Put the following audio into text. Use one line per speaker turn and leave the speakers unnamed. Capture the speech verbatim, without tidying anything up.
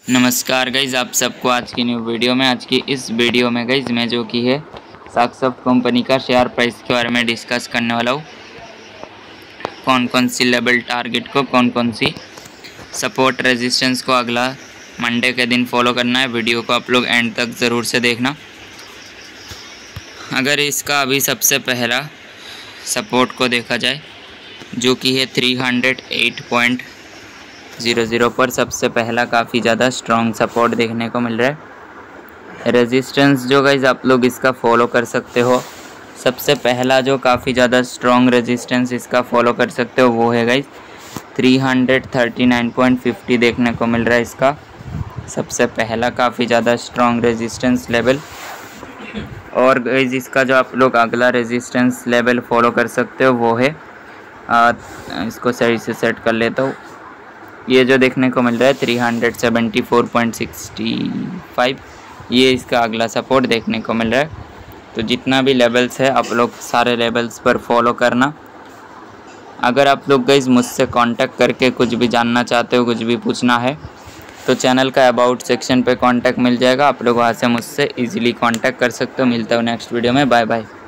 नमस्कार गाइज़, आप सबको आज की न्यू वीडियो में आज की इस वीडियो में गाइज़ मैं जो कि है साक्सॉफ्ट कंपनी का शेयर प्राइस के बारे में डिस्कस करने वाला हूँ। कौन कौन सी लेवल टारगेट को, कौन कौन सी सपोर्ट रेजिस्टेंस को अगला मंडे के दिन फॉलो करना है। वीडियो को आप लोग एंड तक ज़रूर से देखना। अगर इसका अभी सबसे पहला सपोर्ट को देखा जाए जो कि है three hundred eight point zero zero पर सबसे पहला काफ़ी ज़्यादा स्ट्रॉन्ग सपोर्ट देखने को मिल रहा है। रेजिस्टेंस जो गाइज आप लोग इसका फॉलो कर सकते हो, सबसे पहला जो काफ़ी ज़्यादा स्ट्रॉन्ग रेजिस्टेंस इसका फॉलो कर सकते हो वो है guys three hundred thirty nine point fifty देखने को मिल रहा है। इसका सबसे पहला काफ़ी ज़्यादा स्ट्रॉन्ग रेजिस्टेंस लेवल। और गाइज इसका जो आप लोग अगला रेजिस्टेंस लेवल फॉलो कर सकते हो वो है, आ, इसको सही से सेट कर लेता हूँ, ये जो देखने को मिल रहा है three hundred seventy four point sixty five, ये इसका अगला सपोर्ट देखने को मिल रहा है। तो जितना भी लेवल्स है आप लोग सारे लेवल्स पर फॉलो करना। अगर आप लोग गाइस मुझसे कांटेक्ट करके कुछ भी जानना चाहते हो, कुछ भी पूछना है तो चैनल का अबाउट सेक्शन पे कांटेक्ट मिल जाएगा, आप लोग वहाँ से मुझसे इजीली कांटेक्ट कर सकते हो। मिलता हूँ नेक्स्ट वीडियो में, बाय बाय।